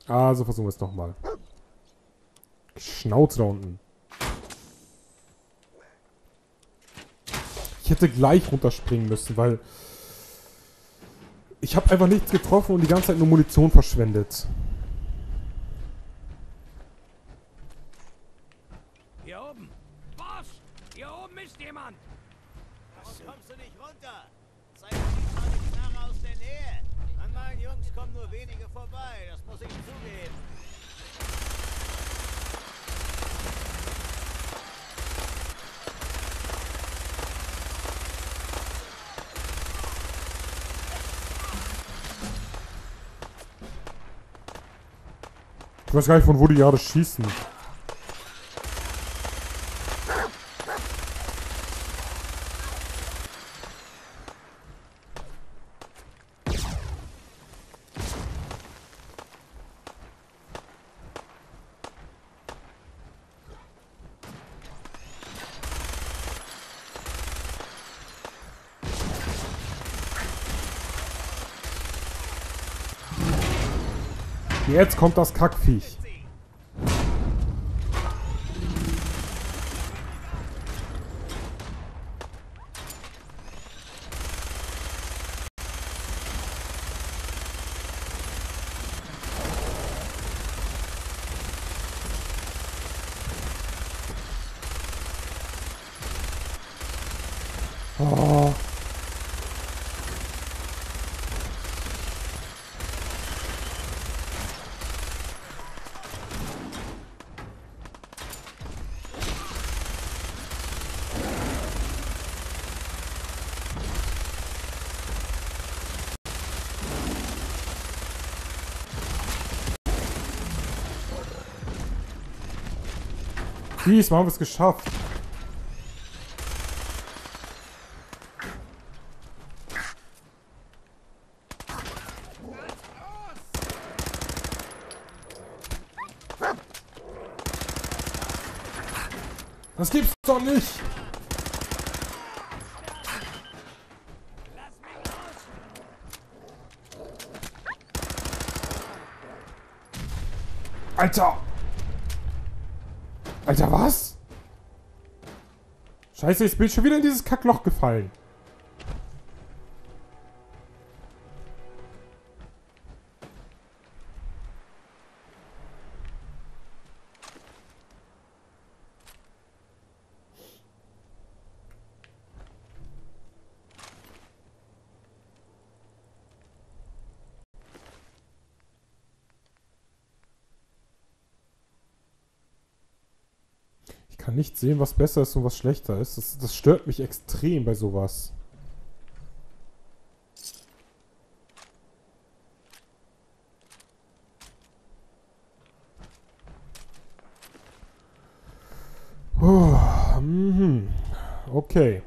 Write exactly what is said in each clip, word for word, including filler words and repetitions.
Also versuchen wir es nochmal. Schnauze da unten. Ich hätte gleich runterspringen müssen, weil ich habe einfach nichts getroffen und die ganze Zeit nur Munition verschwendet. Hier oben! Boss! Hier oben ist jemand! Warum kommst du nicht runter? Zeig mir mal die Knarre aus der Nähe. An meinen Jungs kommen nur wenige vorbei, das muss ich zugeben. Ich weiß gar nicht, von wo die gerade schießen. Jetzt kommt das Kackviech. Oh. Diesmal haben wir es geschafft. Das gibt's doch nicht! Alter! Alter, was? Scheiße, jetzt bin ich schon wieder in dieses Kackloch gefallen. Ich kann nicht sehen, was besser ist und was schlechter ist. Das, das stört mich extrem bei sowas. Oh, mhm. Okay.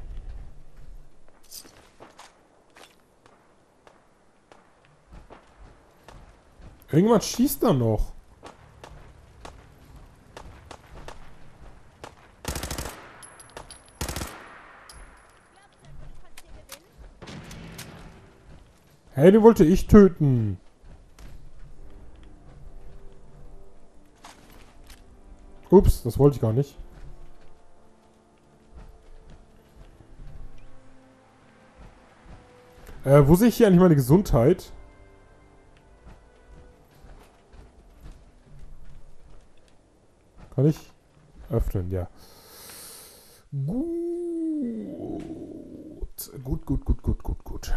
Irgendwann schießt da noch. Hey, den wollte ich töten. Ups, das wollte ich gar nicht. Äh, wo sehe ich hier eigentlich meine Gesundheit? Kann ich öffnen, ja. Gut. Gut, gut, gut, gut, gut, gut.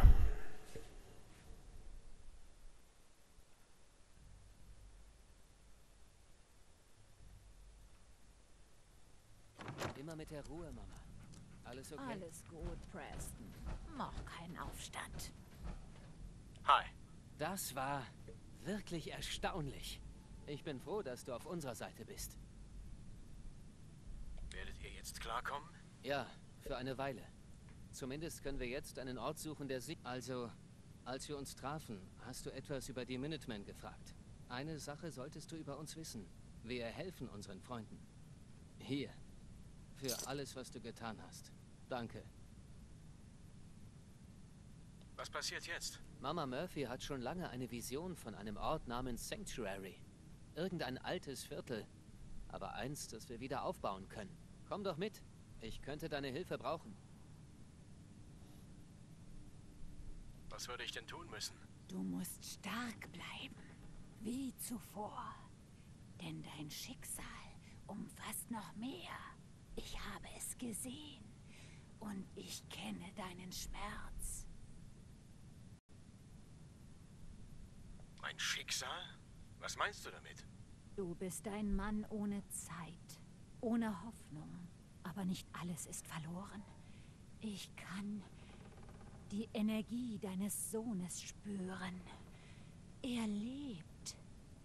Immer mit der Ruhe, Mama. Alles okay? Alles gut, Preston. Mach keinen Aufstand. Hi. Das war wirklich erstaunlich. Ich bin froh, dass du auf unserer Seite bist. Werdet ihr jetzt klarkommen? Ja, für eine Weile. Zumindest können wir jetzt einen Ort suchen, der sie... Also, als wir uns trafen, hast du etwas über die Minutemen gefragt. Eine Sache solltest du über uns wissen. Wir helfen unseren Freunden. Hier. Für alles, was du getan hast. Danke. Was passiert jetzt? Mama Murphy hat schon lange eine Vision von einem Ort namens Sanctuary. Irgendein altes Viertel. Aber eins, das wir wieder aufbauen können. Komm doch mit. Ich könnte deine Hilfe brauchen. Was würde ich denn tun müssen? Du musst stark bleiben, wie zuvor. Denn dein Schicksal umfasst noch mehr. Ich habe es gesehen und ich kenne deinen Schmerz. Mein Schicksal? Was meinst du damit? Du bist ein Mann ohne Zeit, ohne Hoffnung. Aber nicht alles ist verloren. Ich kann die Energie deines Sohnes spüren. Er lebt.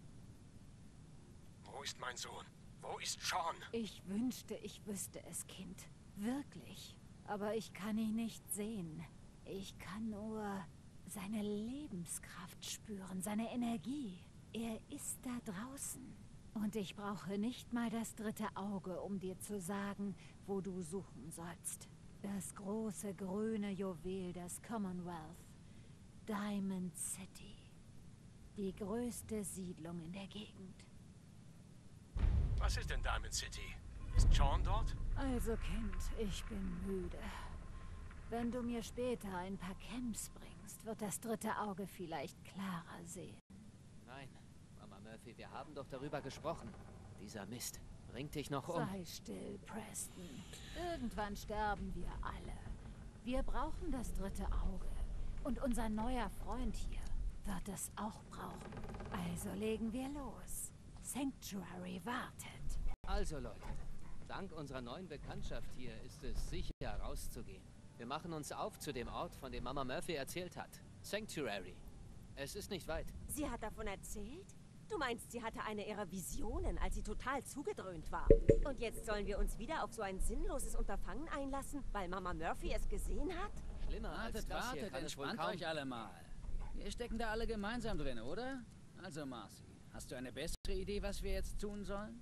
Wo ist mein Sohn? Wo ist Sean? Ich wünschte, ich wüsste es, Kind. Wirklich. Aber ich kann ihn nicht sehen. Ich kann nur seine Lebenskraft spüren, seine Energie. Er ist da draußen. Und ich brauche nicht mal das dritte Auge, um dir zu sagen, wo du suchen sollst. Das große grüne Juwel des Commonwealth. Diamond City. Die größte Siedlung in der Gegend. Was ist denn Diamond City? Ist Sean dort? Also Kind, ich bin müde. Wenn du mir später ein paar Camps bringst, wird das dritte Auge vielleicht klarer sehen. Nein, Mama Murphy, wir haben doch darüber gesprochen. Dieser Mist bringt dich noch um. Sei still, Preston. Irgendwann sterben wir alle. Wir brauchen das dritte Auge. Und unser neuer Freund hier wird es auch brauchen. Also legen wir los. Sanctuary wartet. Also Leute, dank unserer neuen Bekanntschaft hier ist es sicher rauszugehen. Wir machen uns auf zu dem Ort, von dem Mama Murphy erzählt hat. Sanctuary. Es ist nicht weit. Sie hat davon erzählt? Du meinst, sie hatte eine ihrer Visionen, als sie total zugedröhnt war. Und jetzt sollen wir uns wieder auf so ein sinnloses Unterfangen einlassen, weil Mama Murphy es gesehen hat? Schlimmer als Wartet, das hier wartet, kann es wohl entspannt kaum... euch alle mal. Wir stecken da alle gemeinsam drin, oder? Also Marcy, hast du eine bessere Idee, was wir jetzt tun sollen?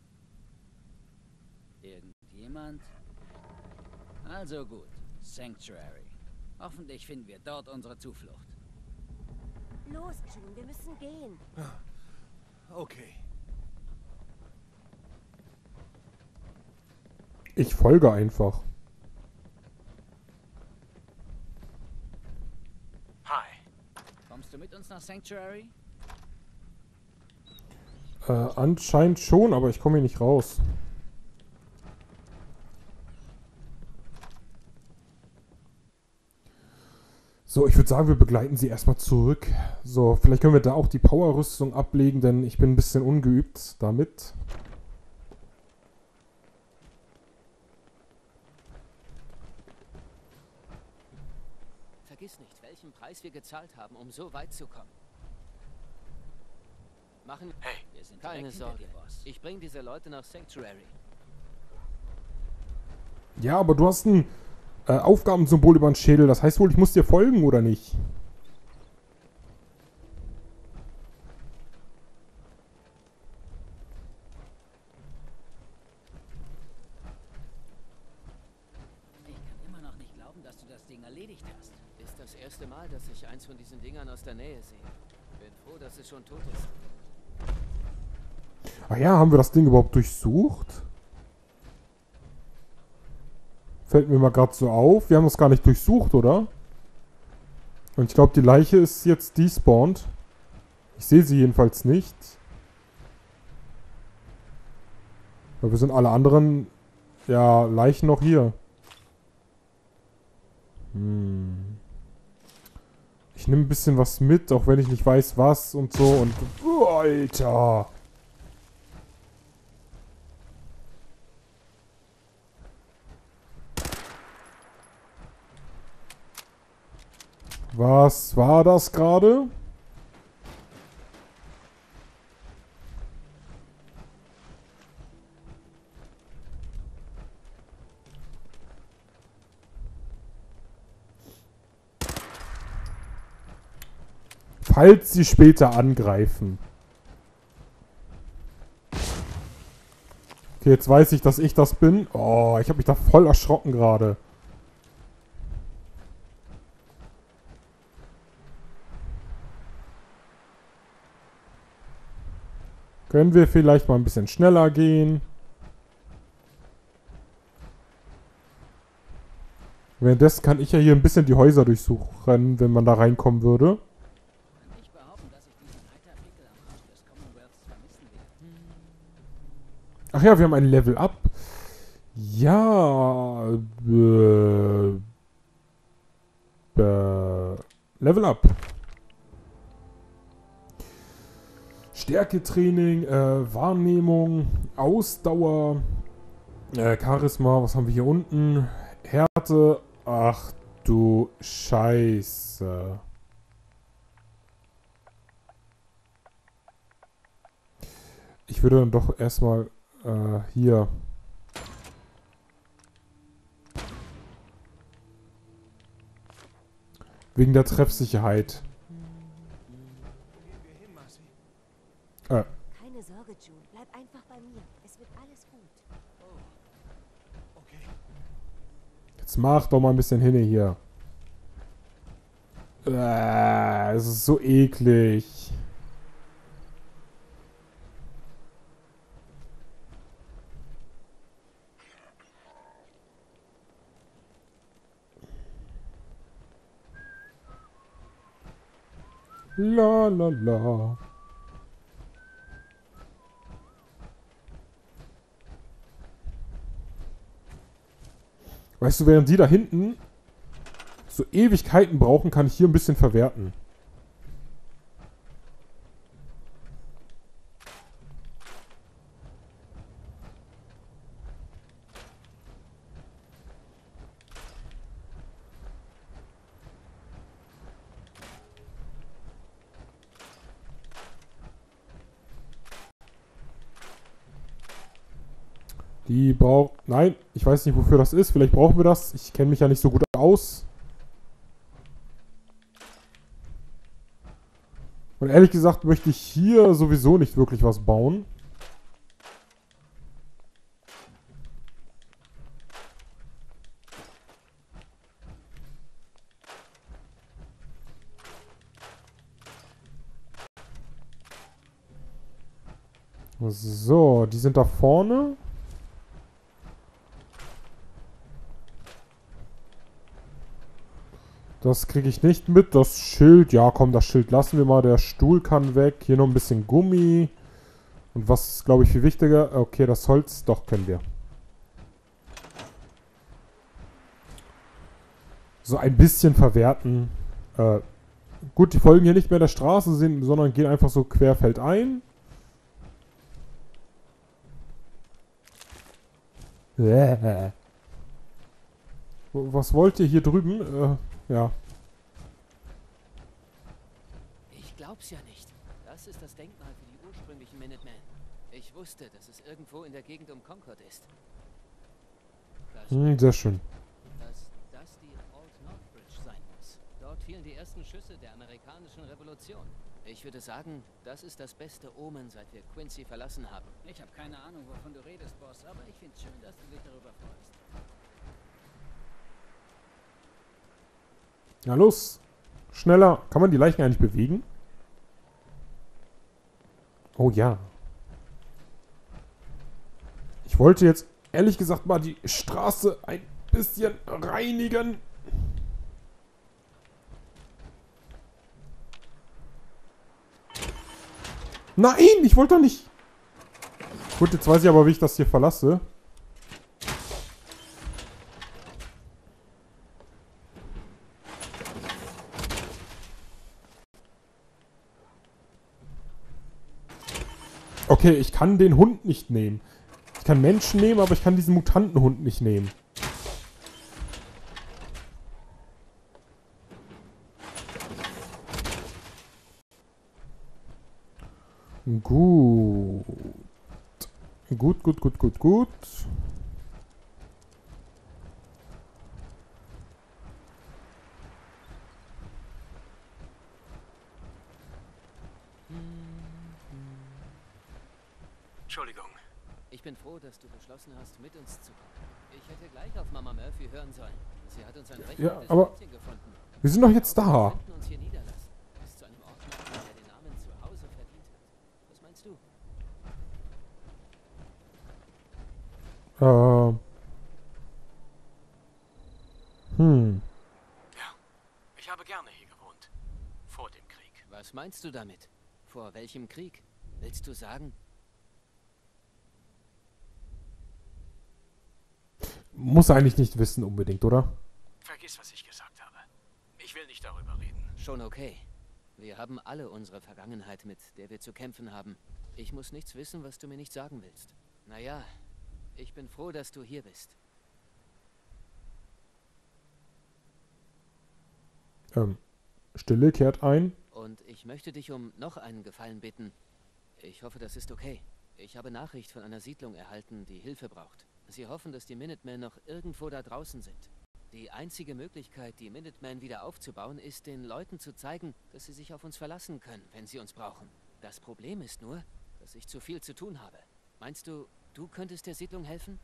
Irgendjemand? Also gut, Sanctuary. Hoffentlich finden wir dort unsere Zuflucht. Los, June, wir müssen gehen. Okay. Ich folge einfach. Hi. Kommst du mit uns nach Sanctuary? Äh, anscheinend schon, aber ich komme hier nicht raus. So, ich würde sagen, wir begleiten sie erstmal zurück. So, vielleicht können wir da auch die Power-Rüstung ablegen, denn ich bin ein bisschen ungeübt damit. Vergiss nicht, welchen Preis wir gezahlt haben, um so weit zu kommen. Machen... Hey, Wir sind Keine direkt hinter Sorge. dir, Boss. Ich bringe diese Leute nach Sanctuary. Ja, aber du hast ein äh, Aufgabensymbol über den Schädel. Das heißt wohl, ich muss dir folgen, oder nicht? Ich kann immer noch nicht glauben, dass du das Ding erledigt hast. Ist das erste Mal, dass ich eins von diesen Dingern aus der Nähe sehe. Bin froh, dass es schon tot ist. Ach ja, haben wir das Ding überhaupt durchsucht? Fällt mir mal gerade so auf. Wir haben das gar nicht durchsucht, oder? Und ich glaube, die Leiche ist jetzt despawned. Ich sehe sie jedenfalls nicht. Weil wir sind alle anderen, ja, Leichen noch hier. Hm. Ich nehme ein bisschen was mit, auch wenn ich nicht weiß, was und so. Und... Oh, Alter! Was war das gerade? Falls sie später angreifen. Okay, jetzt weiß ich, dass ich das bin. Oh, ich habe mich da voll erschrocken gerade. Können wir vielleicht mal ein bisschen schneller gehen? Währenddessen kann ich ja hier ein bisschen die Häuser durchsuchen, wenn man da reinkommen würde. Kann ich behaupten, dass ich diesen Eiterpickel am Arsch des Commonwealths vermissen werde. Ach ja, wir haben ein Level Up. Ja. Äh, äh, Level Up. Stärketraining, äh, Wahrnehmung, Ausdauer, äh, Charisma, was haben wir hier unten? Härte, ach du Scheiße. Ich würde dann doch erstmal äh, hier. Wegen der Treffsicherheit. Äh. Keine Sorge, June. Bleib einfach bei mir. Es wird alles gut. Jetzt mach doch mal ein bisschen hin hier. Äh, es ist so eklig. La la la. Weißt du, während die da hinten so Ewigkeiten brauchen, kann ich hier ein bisschen verwerten. Die braucht... Nein, ich weiß nicht, wofür das ist. Vielleicht brauchen wir das. Ich kenne mich ja nicht so gut aus. Und ehrlich gesagt möchte ich hier sowieso nicht wirklich was bauen. So, die sind da vorne. Das kriege ich nicht mit. Das Schild, ja komm, das Schild lassen wir mal. Der Stuhl kann weg. Hier noch ein bisschen Gummi. Und was ist, glaube ich, viel wichtiger? Okay, das Holz, doch, können wir. So ein bisschen verwerten. Äh, gut, die folgen hier nicht mehr der Straße, sind, sondern gehen einfach so querfeldein. Äh. Was wollt ihr hier drüben? Äh, ja. Ich glaub's ja nicht. Das ist das Denkmal für die ursprünglichen Minutemen. Ich wusste, dass es irgendwo in der Gegend um Concord ist. Das Hm, sehr schön. dass das die Old Northbridge sein muss. Dort fielen die ersten Schüsse der amerikanischen Revolution. Ich würde sagen, das ist das beste Omen, seit wir Quincy verlassen haben. Ich habe keine Ahnung, wovon du redest, Boss, aber ich find's schön, dass du dich darüber freust. Ja, los. Schneller. Kann man die Leichen eigentlich bewegen? Oh ja. Ich wollte jetzt ehrlich gesagt mal die Straße ein bisschen reinigen. Nein, ich wollte doch nicht. Gut, jetzt weiß ich aber, wie ich das hier verlasse. Okay, ich kann den Hund nicht nehmen. Ich kann Menschen nehmen, aber ich kann diesen Mutantenhund nicht nehmen. Gut. Gut, gut, gut, gut, gut. Entschuldigung. Ich bin froh, dass du beschlossen hast, mit uns zu kommen. Ich hätte gleich auf Mama Murphy hören sollen. Sie hat uns ein recht Ja, gutes aber Mädchen gefunden. wir sind doch jetzt Wir da. könnten uns hier niederlassen. Bis zu einem Ort machen, der den Namen zu Hause verdient hat. Was meinst du? Was meinst du damit? Vor welchem Krieg? Willst du sagen? Muss eigentlich nicht wissen unbedingt, oder? Vergiss, was ich gesagt habe. Ich will nicht darüber reden. Schon okay. Wir haben alle unsere Vergangenheit, mit der wir zu kämpfen haben. Ich muss nichts wissen, was du mir nicht sagen willst. Naja, ich bin froh, dass du hier bist. Ähm, Stille kehrt ein. Und ich möchte dich um noch einen Gefallen bitten. Ich hoffe, das ist okay. Ich habe Nachricht von einer Siedlung erhalten, die Hilfe braucht. Sie hoffen, dass die Minutemen noch irgendwo da draußen sind. Die einzige Möglichkeit, die Minutemen wieder aufzubauen, ist, den Leuten zu zeigen, dass sie sich auf uns verlassen können, wenn sie uns brauchen. Das Problem ist nur, dass ich zu viel zu tun habe. Meinst du, du könntest der Siedlung helfen?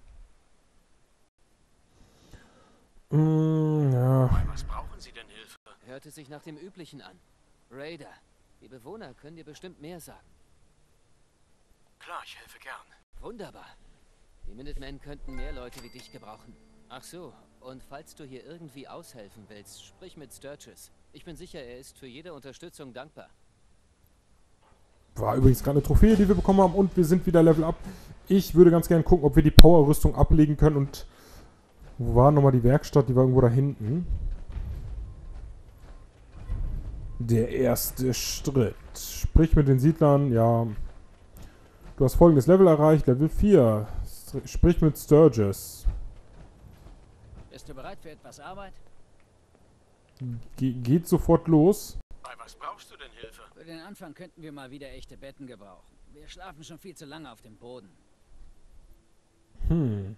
Mm, ja. Bei was brauchen Sie denn Hilfe? Hörte sich nach dem Üblichen an. Raider, die Bewohner können dir bestimmt mehr sagen. Klar, ich helfe gern. Wunderbar. Die Minutemen könnten mehr Leute wie dich gebrauchen. Ach so, und falls du hier irgendwie aushelfen willst, sprich mit Sturgis. Ich bin sicher, er ist für jede Unterstützung dankbar. War übrigens gerade eine Trophäe, die wir bekommen haben und wir sind wieder Level Up. Ich würde ganz gerne gucken, ob wir die Power-Rüstung ablegen können und wo war nochmal die Werkstatt? Die war irgendwo da hinten. Der erste Schritt. Sprich mit den Siedlern, ja. Du hast folgendes Level erreicht, Level vier. Sprich mit Sturgis. Bist du bereit für etwas Arbeit? Ge geht sofort los. Bei was brauchst du denn Hilfe? Für den Anfang könnten wir mal wieder echte Betten gebrauchen. Wir schlafen schon viel zu lange auf dem Boden. Hm.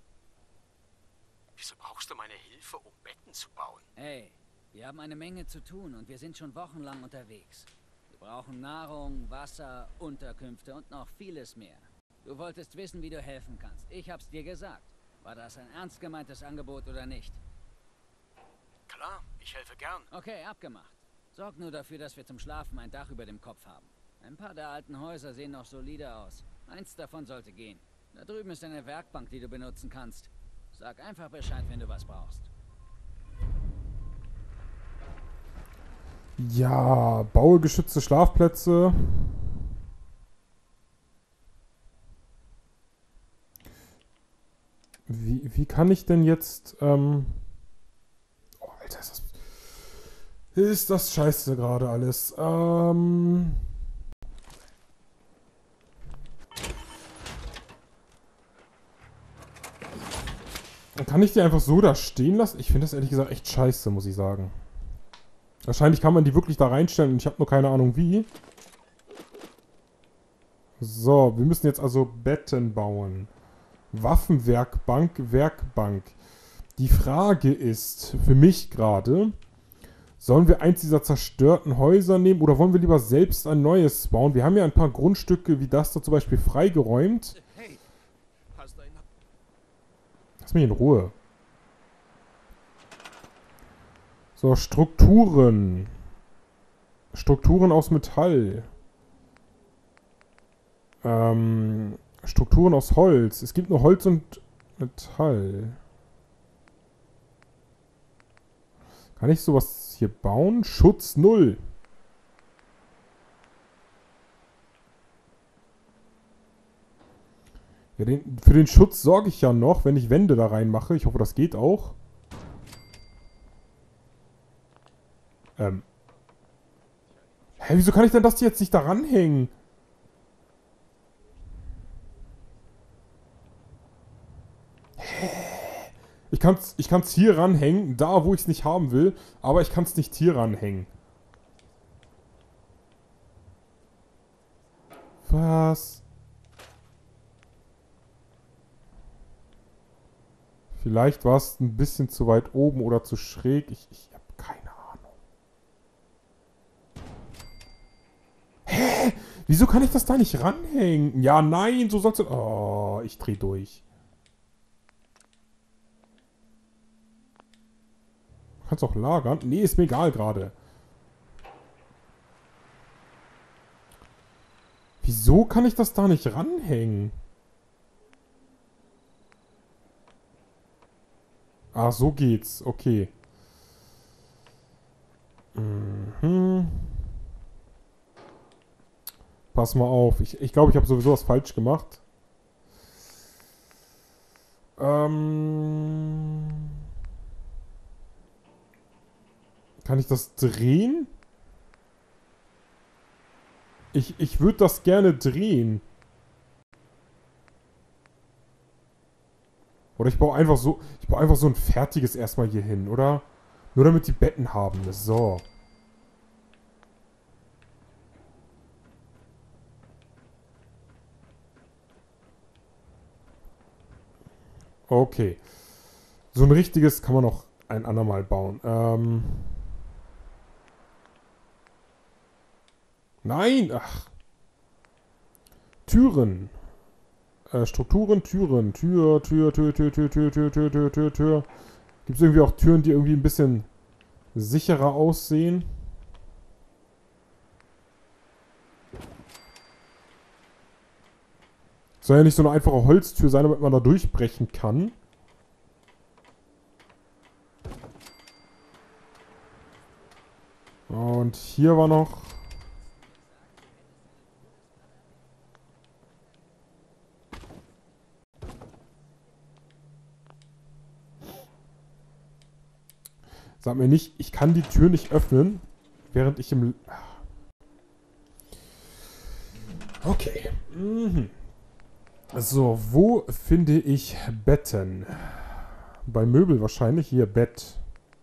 Wieso brauchst du meine Hilfe, um Betten zu bauen? Hey, wir haben eine Menge zu tun und wir sind schon wochenlang unterwegs. Wir brauchen Nahrung, Wasser, Unterkünfte und noch vieles mehr. Du wolltest wissen, wie du helfen kannst. Ich hab's dir gesagt. War das ein ernst gemeintes Angebot oder nicht? Klar, ich helfe gern. Okay, abgemacht. Sorg nur dafür, dass wir zum Schlafen ein Dach über dem Kopf haben. Ein paar der alten Häuser sehen noch solide aus. Eins davon sollte gehen. Da drüben ist eine Werkbank, die du benutzen kannst. Sag einfach Bescheid, wenn du was brauchst. Ja, baue geschützte Schlafplätze. Wie, wie kann ich denn jetzt, ähm... Oh, Alter, ist das... Ist das scheiße gerade alles. Ähm... Kann ich die einfach so da stehen lassen? Ich finde das ehrlich gesagt echt scheiße, muss ich sagen. Wahrscheinlich kann man die wirklich da reinstellen und ich habe nur keine Ahnung wie. So, wir müssen jetzt also Betten bauen. Waffenwerkbank, Werkbank. Die Frage ist für mich gerade, sollen wir eins dieser zerstörten Häuser nehmen oder wollen wir lieber selbst ein neues bauen? Wir haben ja ein paar Grundstücke wie das da zum Beispiel freigeräumt. Hey, hast du einen... Lass mich in Ruhe. So, Strukturen. Strukturen aus Metall. Ähm, Strukturen aus Holz. Es gibt nur Holz und Metall. Kann ich sowas hier bauen? Schutz null. Ja, den, für den Schutz sorge ich ja noch, wenn ich Wände da reinmache. Ich hoffe, das geht auch. Ähm. Hä, wieso kann ich denn das jetzt nicht da ranhängen? Hä? Ich kann's, ich kann's hier ranhängen, da wo ich es nicht haben will, aber ich kann es nicht hier ranhängen. Was? Vielleicht war es ein bisschen zu weit oben oder zu schräg. Ich, ich habe keine Ahnung. Hä? Wieso kann ich das da nicht ranhängen? Ja, nein, so soll's... Oh, ich dreh durch. Kannst auch lagern? Nee, ist mir egal gerade. Wieso kann ich das da nicht ranhängen? Ah, so geht's. Okay. Mhm. Pass mal auf. Ich glaube, ich, glaub, ich habe sowieso was falsch gemacht. Ähm... Kann ich das drehen? Ich, ich würde das gerne drehen. Oder ich baue einfach so, ich baue einfach so ein fertiges erstmal hier hin, oder? Nur damit die Betten haben. So. Okay. So ein richtiges kann man noch ein andermal bauen. Ähm. Nein! Ach. Türen. Äh, Strukturen, Türen. Tür, Tür, Tür, Tür, Tür, Tür, Tür, Tür, Tür, Tür, Tür. Gibt es irgendwie auch Türen, die irgendwie ein bisschen sicherer aussehen? Soll ja nicht so eine einfache Holztür sein, damit man da durchbrechen kann. Und hier war noch... Sag mir nicht, ich kann die Tür nicht öffnen, während ich im... Okay. Mhm. So, wo finde ich Betten? Bei Möbel wahrscheinlich. Hier, Bett.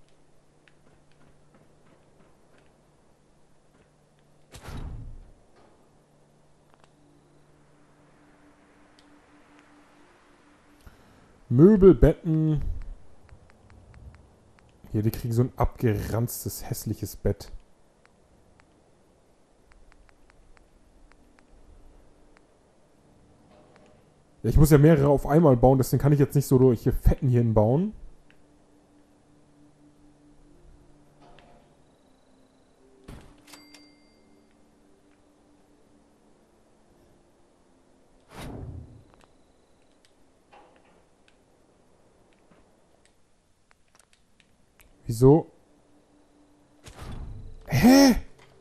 Möbel, Betten... Hier, die kriegen so ein abgeranztes, hässliches Bett. Ja, ich muss ja mehrere auf einmal bauen, deswegen kann ich jetzt nicht so durch hier Fetten hier hinbauen. Wieso? Hä?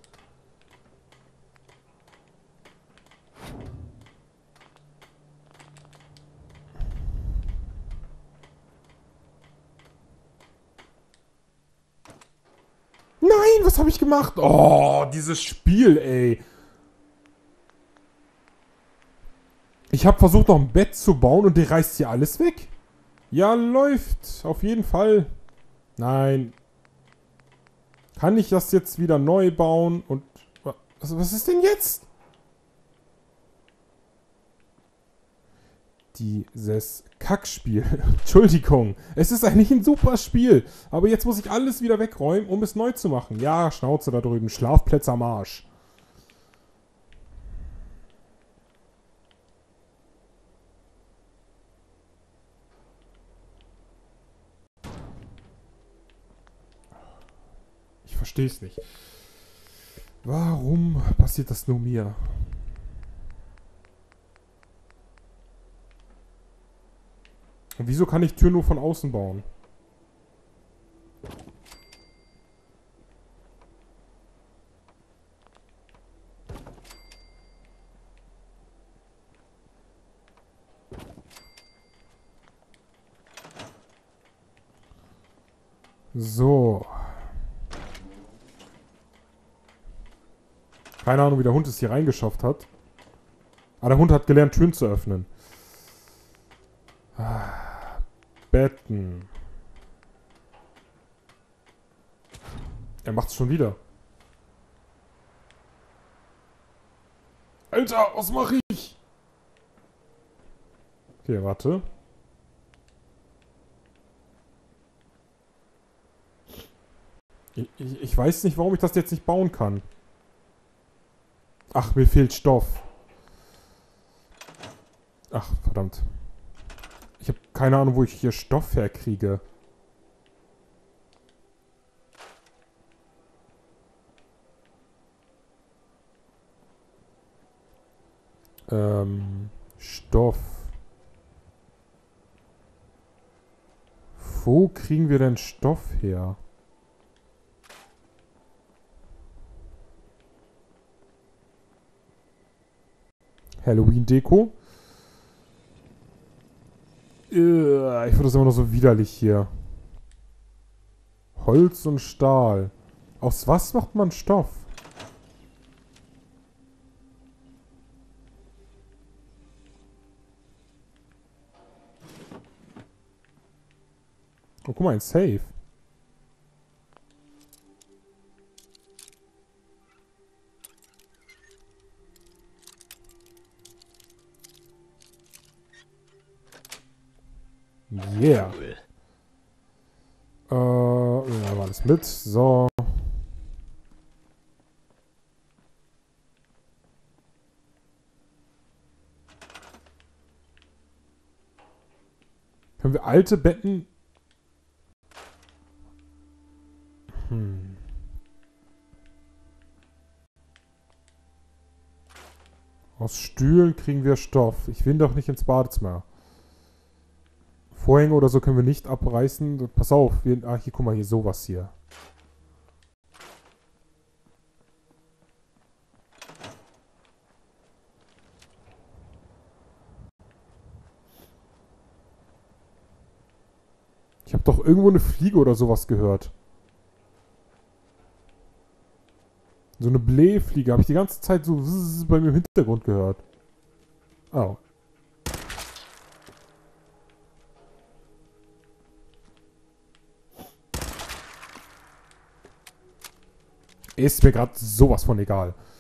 Nein, was habe ich gemacht? Oh, dieses Spiel, ey. Ich habe versucht, noch ein Bett zu bauen und der reißt hier alles weg. Ja, läuft. Auf jeden Fall. Nein. Kann ich das jetzt wieder neu bauen? Und was, was ist denn jetzt? Dieses Kackspiel. Entschuldigung. Es ist eigentlich ein super Spiel. Aber jetzt muss ich alles wieder wegräumen, um es neu zu machen. Ja, Schnauze da drüben. Schlafplätze am Arsch. Ich verstehe es nicht. Warum passiert das nur mir? Und wieso kann ich Türen nur von außen bauen? So. Keine Ahnung, wie der Hund es hier reingeschafft hat. Aber der Hund hat gelernt, Türen zu öffnen. Betten. Er macht's schon wieder. Alter, was mache ich? Okay, warte. Ich, ich, ich weiß nicht, warum ich das jetzt nicht bauen kann. Ach, mir fehlt Stoff. Ach, verdammt. Ich habe keine Ahnung, wo ich hier Stoff herkriege. Ähm, Stoff. Wo kriegen wir denn Stoff her? Halloween-Deko. Äh, Ich finde das immer noch so widerlich hier. Holz und Stahl. Aus was macht man Stoff? Oh, guck mal, ein Safe. Yeah. Äh, ja, war alles mit. So. Können wir alte Betten... Hm. Aus Stühlen kriegen wir Stoff. Ich will doch nicht ins Badezimmer. Vorhänge oder so können wir nicht abreißen. Pass auf. Wir, ah, hier, guck mal, hier sowas hier. Ich habe doch irgendwo eine Fliege oder sowas gehört. So eine Blähfliege habe ich die ganze Zeit so bei mir im Hintergrund gehört. Oh. Ist mir gerade sowas von egal.